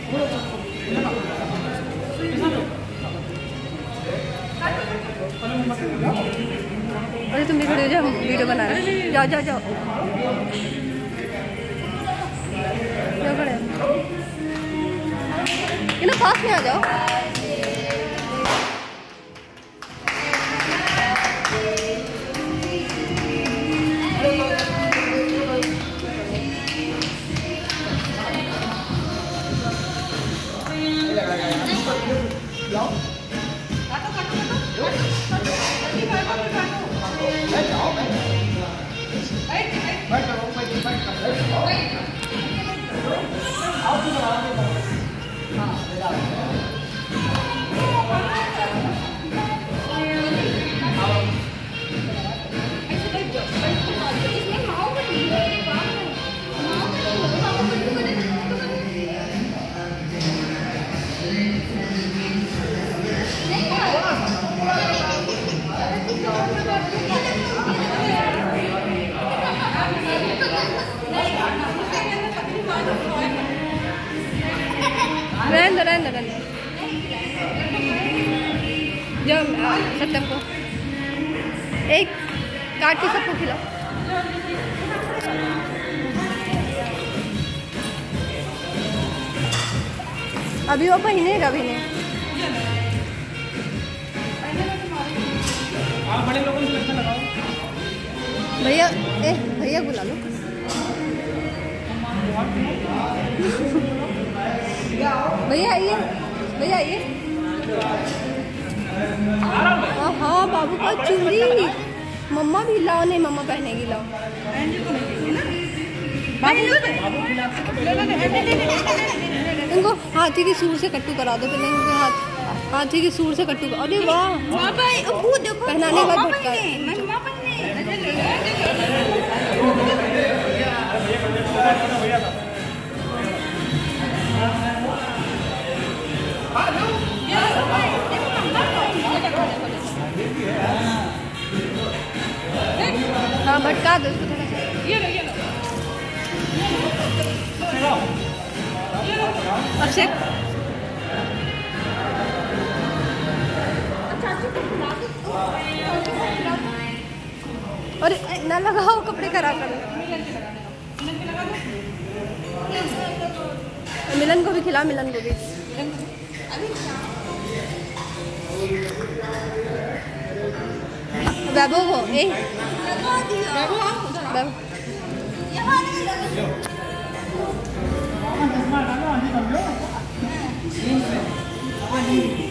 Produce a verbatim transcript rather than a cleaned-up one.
अरे तुम भी खड़े हो जाओ, वीडियो बना रहे। जाओ जाओ जाओ जाओ खड़े ये ना, पास में आ जाओ। रहने दो रहने दो रहने दो। जाओ सत्यम को एक काट के सबको खिलाओ। अभी वो पहनेगा अभी नहीं। बड़े लोगों से अच्छा लगाओ भैया। ए भैया बुला लो। भैया आइए, भैया आइए। हाँ बाबू का चूड़ी मम्मा भी लाओ। नहीं मम्मा पहनेगी, लाओ। इनको हाथी की सूर से कट्टू करा दो पहले। इनके हाथ हाथी की सूर से कट्टू। अरे वाह, पहनाने के बाद भटका। हाँ भटका दो उसको थोड़ा सा। अक्षय अरे ना लगाओ, कपड़े खराब कर। मिलन को भी खिला, मिलन को भी। वैभव हो ए वैभव